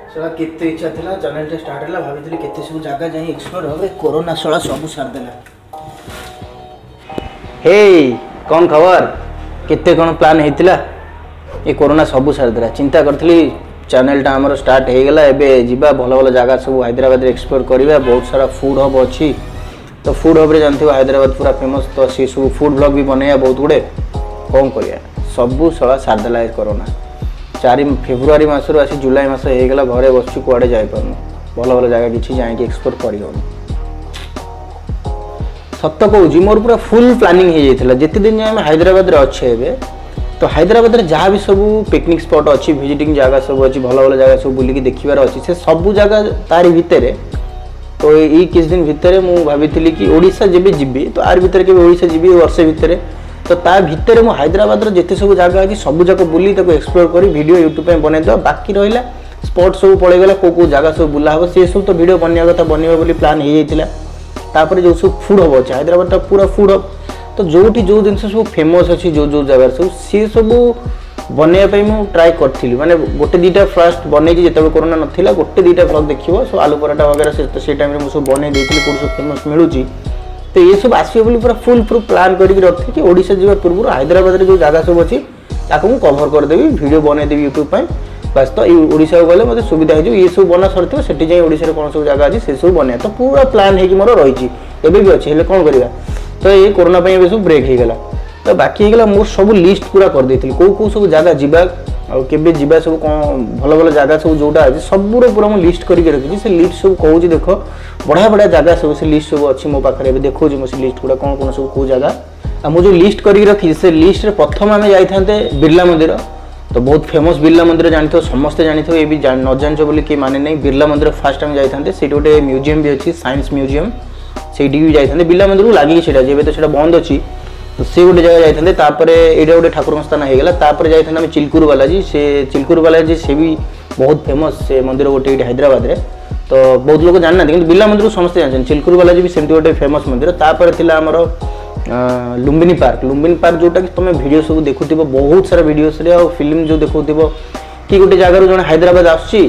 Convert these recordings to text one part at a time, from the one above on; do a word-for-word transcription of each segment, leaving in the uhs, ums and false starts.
सला केते इच्छा थिला चैनल स्टार्ट हैला भाभी केते सब जगह जाई एक्सप्लोर होबे कोरोना सला सब सार देला। हे कौन खबर केते कोन प्लान हेतिला ये कोरोना सब सार देला। चिंता करथली चैनल टा हमर स्टार्ट हे गेला एबे जिबा भलो भलो जगह सब हैदराबाद रे एक्सप्लोर करबा। बहुत सारा फूड हब अछि तो फूड हब रे जानथिबो हैदराबाद पूरा फेमस तो से सब फूड ब्लॉग भी बनेया बहुत गुडे कोन करिया सब सला सार देला कोरोना। चार फेब्रुआरी मसर आसी जुलाई मस हो गला घरे बस कुआड़े जापर भल भल जगह किसी जाकि एक्सप्लोर कर सत कहूँ मोर पूरा फुल प्लानिंग हो जाता जिते दिन आम हैदराबाद अच्छे तो हैदराबाद जहाँ भी सब पिकनिक स्पॉट अच्छी विजिटिंग जगह सब अच्छी भल भल जगह सब बुलिकी देखबार अच्छी से सब जगह तारी भितर तो ये किस दिन भितर मुझे भाई कि ओडिशा जब जी तो आर भितर के ओडिशा जी वर्षे भितर तो ता भितर मु हैदराबाद जिते सब जगह अच्छी सब जगह बुली एक्सप्लोर कर वीडियो यूट्यूब पे बनईद बाकी रहा स्पॉट सब पड़ेगा कौ कौ जगह सब बुला हम सी सब तो वीडियो बनवा कथा बनवा प्लान हो जाता जो सब फूड हब अच्छे हैदराबाद पूरा फूड हब तो जो जो जिन सब फेमस अच्छी जो जो जगह सब सी सब बनवाई मुझे ट्राए करी मैंने गोटे दुटा फास्ट बनई जिते कोरोना नाला गोटे दुटा ब्लॉग देखिए सो आलू पराठा वगैरह से टाइम मुझे बनई देती कौन सब फेमस मिलूँ तो ये सब आसो बोली पूरा फुल प्रूफ प्लान करके रखी ओडिशा जावा पूर्व हैदराबाद जो जगह सब अच्छी ताकू कभर करदेवी वीडियो बनईदेवी यूट्यूब पर बस तो ओडिशा गले मतलब सुविधा हो ये सब बना सर से जाए ओडिशा कौन सब जगह अच्छी से सब बना तो पूरा प्लान हो मोर रही एवं भी अच्छे कौन करवा तो ये कोरोना सब ब्रेक हो गला तो बाकी होगा मोर सब लिस्ट पूरा कर देती कौ कौ सब जगह जीवा केबे जीवा सब कौन भल भल जगह सब जोटा अच्छे सब पूरा मुझे लिस्ट करके रखी से लिस्ट सब कहूँ देख बढ़िया बढ़िया जगह सब से लिस्ट सब अच्छी मो पाखे देखो से लिस्ट गुड़ा कौन कौन सब कौ जगह आ मुझे लिस्ट करके रखी से लिस्ट रे प्रथम आम जाते बिरला मंदिर तो बहुत फेमस बिरला मंदिर जानी समस्ते जानी ये भी न जान बोली कि माने नहीं बिरला मंदिर फास्ट टाइम जाते से गोटे म्यूजियम भी अच्छी साइंस म्यूजियम से भी जाते बिरला मंदिर को लगे से तो बंद अच्छी तो से गोटे जगह जाते ये गोटे ठाकुर स्थान हो गला जाते चिलकुर बालाजी से चिलकुर बालाजी से भी बहुत फेमस से मंदिर गोटे हैदराबाद रे तो बहुत लोग जाना कि बिरला मंदिर समस्ते जानते चिलकुर बालाजी भी सेमती गोटे फेमस मंदिर तापर थिला हमर लुम्बिनी पार्क लुम्बिनी पार्क जोटा कि तुम वीडियो सब देखुव बहुत सारा वीडियो फिल्म जो देखुव कि गोटे जगार जो हैदराबाद आसुची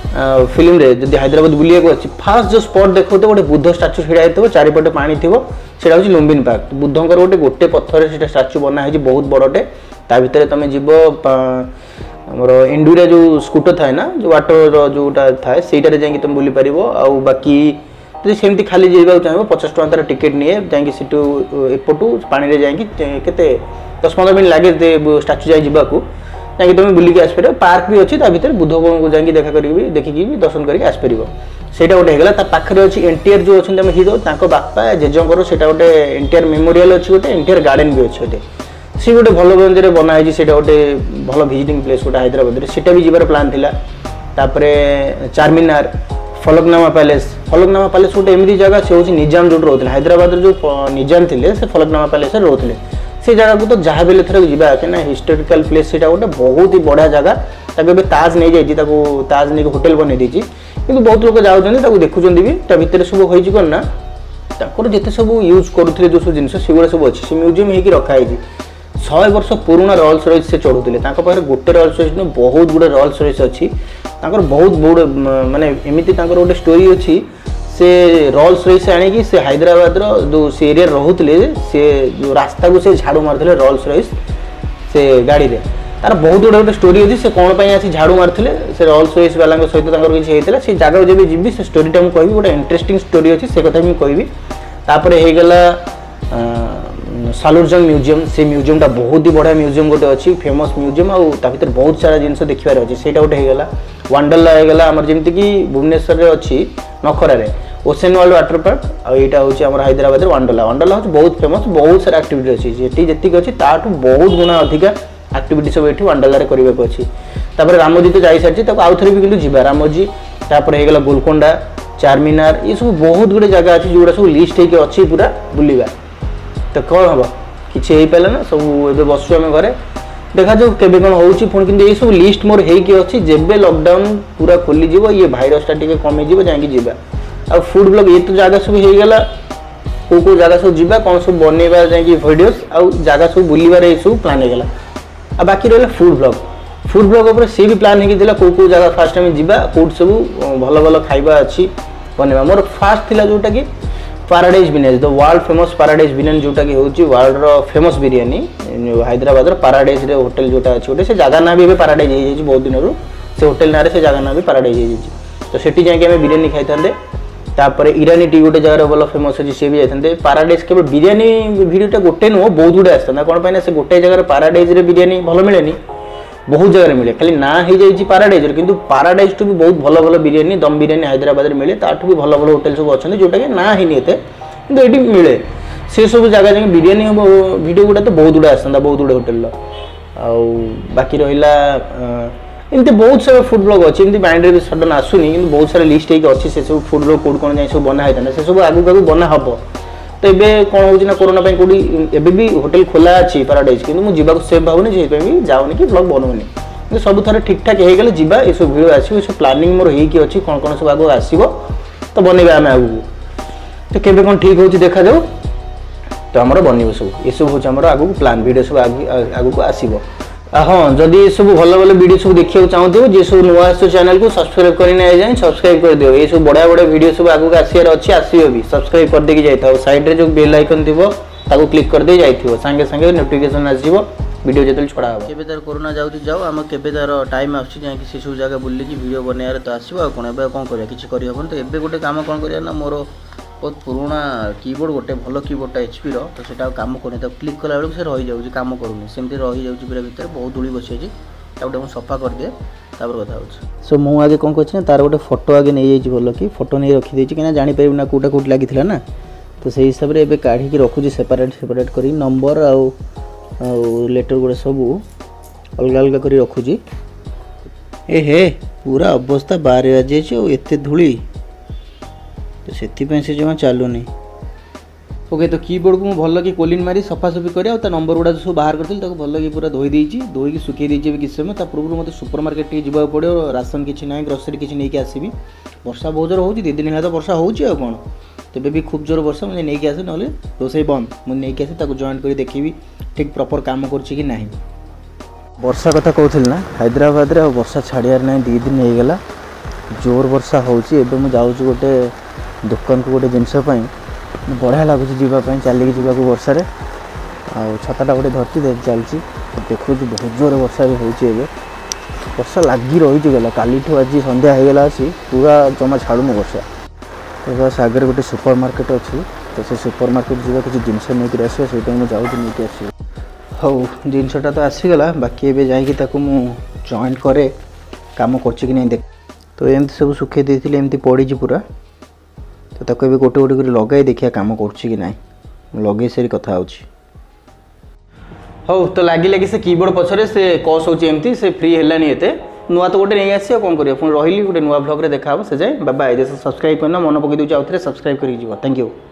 फिल्म रे जब हैदराबाद बुलिया अच्छी फास्ट जो स्पॉट देखो गोटे बुद्ध स्टाच्यू ढड़ा हो चारिपटे पानी थी से लुम्बिनी पार्क बुद्धंकर गोटे गोटे पत्थर से स्टाच्यू बना है बहुत बड़टे ता भीतर तुम जीव आमर इंडुरा जो स्कूटर थाए ना जो वाटर जोटा थाए सहीटार जाकि तुम बुली पार आउ बाकी तो सेमती खाली जावाक चाहिए पचास टका तार टिकेट निए जाकि सीटू एपटू पानी जाकि दस पंद्रह मिनट लगे स्टाच्यू जाए जावाक जाकि तुम बुलिकी आसपर पार्क भी अच्छी भर बुद्ध को जाकि देखा करी देखिकी दर्शन करके आसपर सेटा गोटे होगा ता पाखे अच्छी एनटीआर जो अच्छे आम हिरो बापा जेजर से गोटे एनटीआर मेमोरियल अच्छी गोटे एनटीआर गार्डन भी अच्छे गोटे सी गोटे भल मंदिर बनाई से गोटे भल विजिटिंग प्लेस गोटे हैदराबाद से भी जीवार प्लान थिला तापरे चारमीनार फलकनामा पैलेस फलकनामा पैलेस गोटे एमती जगह से हूँ निजाम जो रोते हैदराबाद जो निजाम थे से फलकनामा पैलेस रोते से जगह को तो जहाँ भी थर जा क्या हिस्टोरिकल प्लेस से गोटे बहुत ही बढ़िया जगह ताकि ताज नहीं जाइए ताज नहीं होटेल बन देती कि बहुत लोग जाऊँ देखुं भी भितर सब होती कौन ना जिते सब यूज करुले जो सब जिन सेगुड़ा सब अच्छे से म्यूजियम होगी रखाई शहे वर्ष पुराना रॉल्स रॉयस से चढ़ुले पाखे गोटे रॉल्स रॉयस न बहुत गुड़े रॉल्स रॉयस अच्छी बहुत बड़ माने एमती गोटे स्टोरी अच्छी से रॉल्स रॉयस आनिकी से हैदराबाद जो से एरिया रोते से जो रास्ता को से झाड़ू मारते रॉल्स रॉयस से गाड़ी रे तार बहुत गुड़ा गोटे स्टोरी अच्छी से कौन आसी झाड़ू मारते से रॉल्स रॉयस वाला सहित किसी होता से जगह जब जी से स्टोरीटा मुझे कहि गोटे इंटरेस्टिंग स्टोरी अच्छी से कथा मुझे कहबी होगला सालुरजंग म्यूजियम से म्यूजियम बहुत ही बढ़िया म्यूजियम गोटे अच्छी फेमस म्यूजियम आउ भर बहुत सारा जिन देखार अच्छी से गोटे होगा वंडरला होगा आम जमीक भुवनेश्वर में अच्छी नखरार ओसेन वर्ल्ड वाटर पार्क आईटा हूँ आम हैदराबाद वंडरला वंडरला हूँ बहुत फेमस बहुत सारा एक्टिविटी अच्छी जी अच्छी ताठू बहुत गुणा अधिका एक्टिविटी सब ये वंडरला करने अच्छी रामोजी तो जाई सारी आउ थे भी जीवा रामोजी होगा गोलकोंडा चारमीनार ये सब बहुत गुड़े जगह अच्छी जोड़ा सब लिस्ट होगी अच्छी पूरा बुलवा तो कौन हम किसी हो पारा ना सब ए बसु आम घरे देखा जाऊ केबे कौन होची पुणी किंतु ये सब लिस्ट मोर होगी अच्छी जेबे लॉकडाउन पूरा खोली ये भाइरसटा टी कमीज जाकि जीवा आ फूड ब्लॉग ये तो जगह सब होगा कौ कौ जगह सब जीवा कौन सब बनवा जाकि भिडियोस आ जगह सब बुलवार ये सब प्लान होगा आ बाकी रहा फूड ब्लॉग फूड ब्लॉग उपर सी भी प्लान होगी कौ कौ जगह फास्ट आम जा कौट सब भल भल खाଇବା अच्छी बनवा मोर फास्ट थिला जोटा कि paradise biryani the world famous paradise biryani जोटा कि होची वर्ल्ड रो फेमस बिरियानी हैदराबाद रो पाराडाइज रे होटल जोटा अछि ओटे से जगह ना भी पाराडाइज हे जाई बहुत दिन रो से होटल ना रे से जगह ना भी पाराडाइज हे जाई तो सेठी जाय के हम बिरियानी खाइ थांदे तापर ईरानी टी गोटे जगह भल फेमस अछि से भी जाइथांदे पाराडाइज केवल बिरियानी वीडियोटा गोटे नो बहुत गुडे आस्ता कोन पाइना से गोटे जगह पाराडाइज रे बिरियानी भल मिलेनी बहुत जगह मिले खाली ना हो जाइए पाराडाइज किंतु पाराडाइज टू भी बहुत भल भल बिरियानी दम बिरियानी हैदराबाद में मिले ताठू भी भल भल होटल सब अच्छा जोटा कि ना ही एते किंतु ये मिले से सब जगह जाए बिरियानी वीडियो गुड़ा तो बहुत गुड़ा आसता बहुत गुड़े होटेल आउ बाकी रहा एमती बहुत सारा फूड ब्लॉग अच्छी एमती माइंड में सडन आसुनी कि बहुत सारा लिस्ट होगी से सब फूड ब्लॉग कौट कौन जाए सब बना होता से सब आगू आगू बना हम तो ये कौन हो कोरोना कौटी एबे भी होटल खोला अच्छी पाराडाइज कि मुझे जावाक सेफ भावनी से भी जाऊनी कि ब्लॉग बनौनी सब थर ठीक ठाक हो गले जा ये सब भिडियो आसो सब प्लानिंग मोर होगी अच्छी कौन कौन सब आगे आसो तो बनवा आम आगू तो केबे कौन ठीक हो देखा जाओ तो आमर बन सब ये सब हूँ आगू प्लान भिडियो सब आगू को आसो हाँ जदि ये सब भल भल वीडियो सब देखा चाहते जी सब नुआ आस चैनल को सब्सक्राइब करना जाए सब्सक्राइब कर दियो ये सब बढ़िया बढ़िया वीडियो सब आगू आसार अच्छी आसो भी सब्सक्राइब कर देके जाइए साइड रे जो बेल आइकन थी ताको क्लिक कर दे जाइए सांगे सांगे नोटिफिकेशन आसो वीडियो जो छड़ा हम केबे तार कोरोना जाऊँ जाओ आम केबे तार टाइम आसी जाए से सब जगह बुलिकी वीडियो बनार तो आसो आ कौन कौन कर किसी करहबन तो एबे गोटे काम कौन कर ना मोर बहुत पुराना कीबोर्ड गोटे भल कीबोर्डटा एचपी रो तो सेटा काम करनी तो क्लिक कला बेलू से रही जाऊँ काम करूनी सेमती रही जाऊँ पूरा भितर बहुत धूली बसी गोटे मुझे सफा कर दिए तापर कथा हो सो मु आगे कौन कर तार गोटे फोटो आगे नहीं जाइए भल कि फोटो नहीं रखी कहीं जापर ना कौटा कौट लगी ना तो से हिसाब से काढ़ी रखुची सेपरेट सेपरेट कर नंबर आउ लेटर गुड़ा सब अलग अलग कर रखुची ए हे पूरा अवस्था बाहर आ जाए एत धूली तो से से जमा चलुनी ओके तो कीबोर्ड को भल कि कोलिन मारी सफासफी कर नंबर गुड़ा सब बाहर करती भल कि पूरा धोई देती धोई सुखी देती किसी समय पूर्व मत सुपर मार्केट टी जावाक पड़ो राशन किसी ना ग्रोसरी किसी नहीं आसबि वर्षा बहुत जोर हो दी दिन है तो वर्षा हो कौन तेबे भी खूब जोर वर्षा मुझे नहीं आसे ना रोसे बंद मुझे नहीं आसे जॉइन कर देखी ठीक प्रॉपर काम कर ना वर्षा कथा कहूँ ना हैदराबाद रे वर्षा छाड़ियार ना दी दिन हो गला जोर वर्षा होची जाऊँ गोटे दुकान को गोटे जिनसपाई बढ़िया लगुच जावाई चलिकी जावाक वर्षा छताटा गोटे धरती देख चलती देखु बहुत जोर वर्षा भी होती वर्षा लगी रही गला काली आज संध्या हो गला अच्छी पूरा जमा छाड़ूनी वर्षा तो बस आगे गोटे सुपर मार्केट अच्छी तो से सुपर मार्केट जा किसी जिनस नहीं आस जाऊँ नहीं आस हौ जिनसटा तो आसीगला बाकी एवं जा जॉइन करे काम कर नहीं देख तो एमती सब सुखे देती एमती पड़ी पूरा तो ताको एबे गोटे गोटे कर लगाई देखिया काम करछि कि नाही लगे से कथा होछि हो तो लागी लागी से कीबोर्ड पछरे से कॉस होछि एमती से फ्री हेलानी एते नुआ तो गोटे नहीं आसी कोन करियो पुन रहिली गोटे नुआ ब्लॉग रे देखा हो से जाय बाय बाय जे सब्सक्राइब करना मन पकि दउ आउथरे सब्सक्राइब करि जीव थैंक यू।